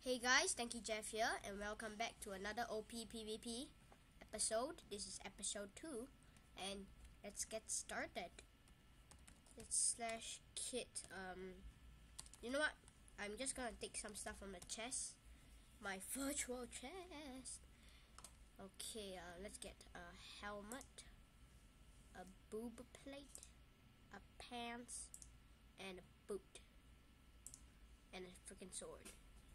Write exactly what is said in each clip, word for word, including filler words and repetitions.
Hey guys, Thank You Jeff here, and welcome back to another O P PvP episode. This is episode two, and let's get started. Let's slash kit. Um, you know what? I'm just gonna take some stuff from the chest, my virtual chest. Okay, uh, let's get a helmet, a boob plate, a pants, and a boot, and a freaking sword.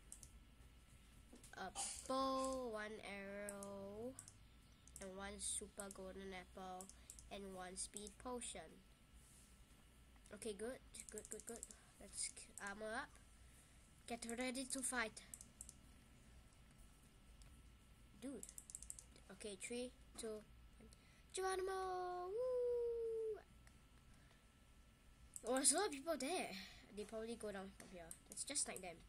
A bow, one arrow, and one super golden apple, and one speed potion. Okay, good, good, good, good. Let's armor up. Get ready to fight. Dude. Okay, three, two, one. Geronimo! Woo! Oh, there's a lot of people there. They probably go down from here. Let's just snipe them.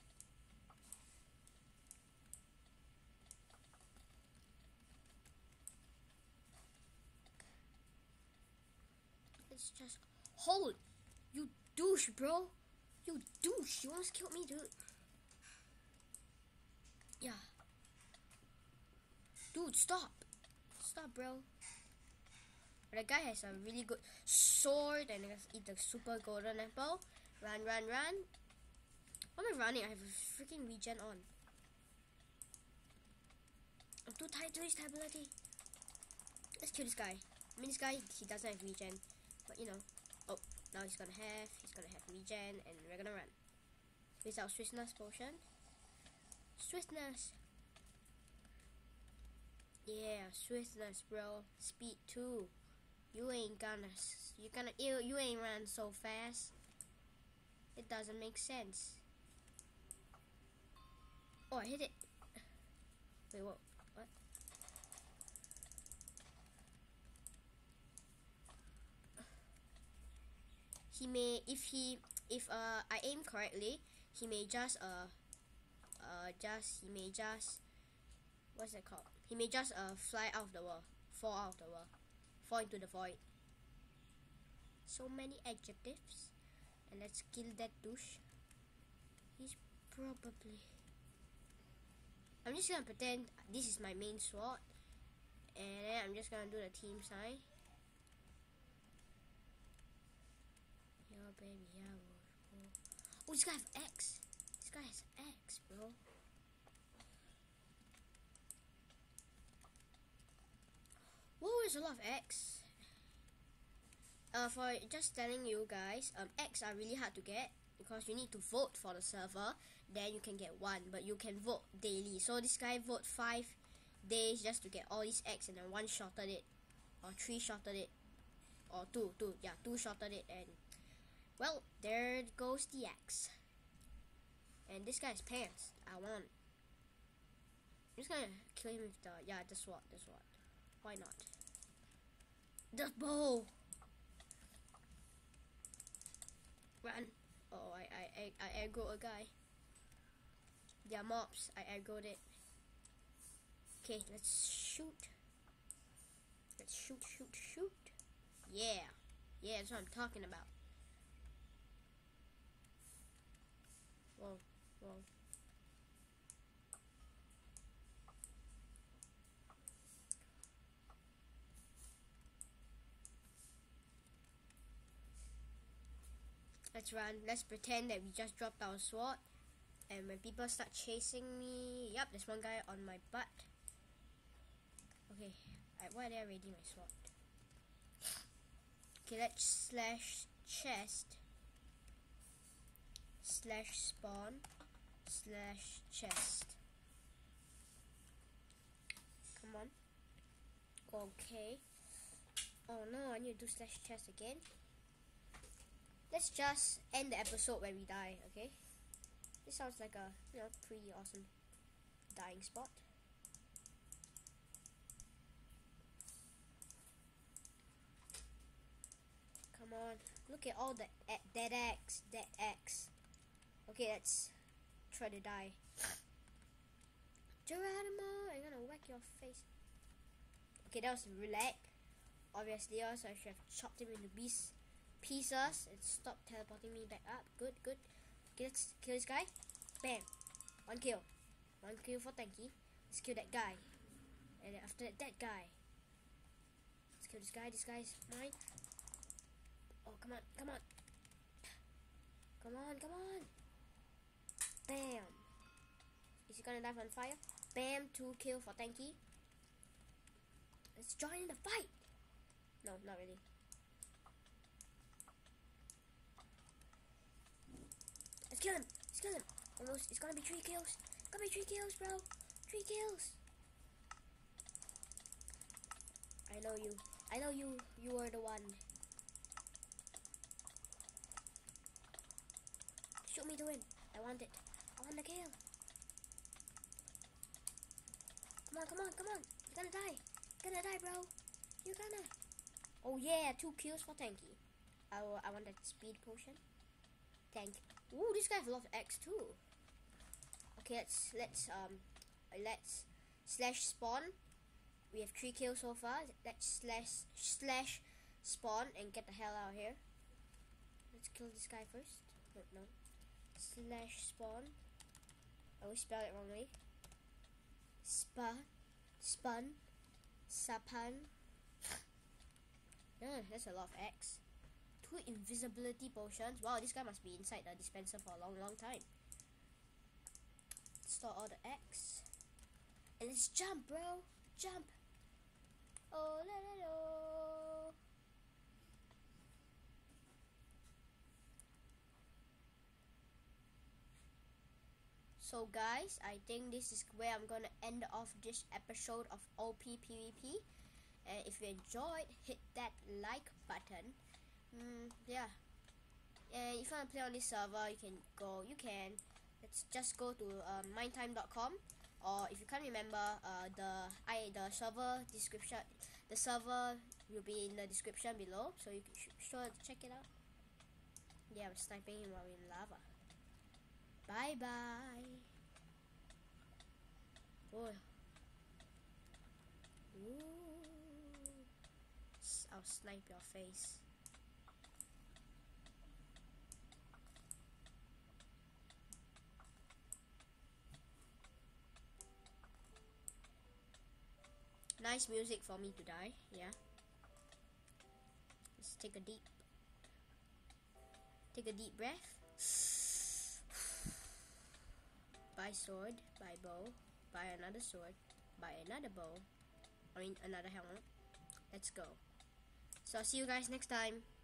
It's just hold, you douche, bro. You douche. You almost killed me, dude. Yeah. Dude, stop. Stop, bro. The guy has a really good sword and let's eat the super golden apple. Run, run, run. Why am I running? I have a freaking regen on. I'm too tired to use ability. Let's kill this guy. I mean, this guy, he doesn't have regen. But you know, oh, now he's gonna have, he's gonna have regen, and we're gonna run. Here's our swiftness potion. Swiftness. Yeah, swiftness, bro. Speed too. You ain't gonna, you gonna, you, you ain't run so fast. It doesn't make sense. Oh, I hit it. Wait, what? What? He may, if he, if uh, I aim correctly, he may just uh, uh, just he may just, what's that called? He may just uh fly out of the world, fall out of the world, fall into the void. So many adjectives, and let's kill that douche. He's probably. I'm just gonna pretend this is my main sword, and then I'm just gonna do the team sign. Yo, baby, yeah. Oh, this guy has X. This guy has X, bro. Whoa, there's a lot of X. Uh, for just telling you guys, um, X are really hard to get because you need to vote for the server. Then you can get one, but you can vote daily. So this guy vote five days just to get all these X, and then one shotted it, or three shotted it, or two, two, yeah, two shotted it, and. Well, there goes the axe. And this guy's pants. I won. I'm just gonna kill him with the, yeah, the sword, the sword. Why not? The bow! Run. Oh, I, I, I, I aggroed a guy. Yeah, mobs. I aggroed it. Okay, let's shoot. Let's shoot, shoot, shoot. Yeah. Yeah, that's what I'm talking about. Whoa, whoa. Let's run. Let's pretend that we just dropped our sword. And when people start chasing me, yep, there's one guy on my butt. Okay, I, why did I ready my sword? Okay, let's slash chest. Slash spawn slash chest. Come on. Okay. Oh no, I need to do slash chest again. Let's just end the episode when we die, okay? This sounds like a, you know, pretty awesome dying spot. Come on. Look at all the dead X, dead X. Okay, let's try to die. Geronimo, I'm gonna whack your face. Okay, that was lag. Obviously, also I should have chopped him into piece, pieces and stopped teleporting me back up. Good, good. Okay, let's kill this guy. Bam. One kill. One kill for Tanky. Let's kill that guy. And then after that, that guy. Let's kill this guy. This guy's mine. Oh, come on, come on. Come on, come on. Bam. Is he gonna die on fire? Bam, two kill for Tanky. Let's join in the fight. No, not really. Let's kill him. Let's kill him. Almost. It's gonna be three kills. It's gonna be three kills, bro. Three kills. I know you. I know you. You are the one. Shoot me to win. I want it. I want the kill. Come on, come on, come on. You're gonna die. You're gonna die, bro. You're gonna. Oh yeah, two kills for Tanky. I, I want that speed potion. Tank. Ooh, this guy has a lot of X too. Okay, let's let's um let's slash spawn. We have three kills so far. Let's slash slash spawn and get the hell out of here. Let's kill this guy first. No, no. Slash spawn. I always spell it wrongly. Spa, spun, sapan. Yeah, that's a lot of X. Two invisibility potions. Wow, this guy must be inside the dispenser for a long, long time. Store all the X. And let's jump, bro. Jump. Oh, la la la. So guys, I think this is where I'm gonna end off this episode of O P PvP. And if you enjoyed, hit that like button. Mm, yeah. And if you want to play on this server, you can go. You can. Let's just go to um, mindtime dot com, or if you can't remember, uh, the I the server description, the server will be in the description below, so you should sure to check it out. Yeah, I'm sniping him while in lava. Bye bye. Oh. Ooh. I'll snipe your face. Nice music for me to die, yeah. Let's take a deep Take a deep breath. Buy sword, buy bow, buy another sword, buy another bow. I mean another helmet. Let's go. So I'll see you guys next time.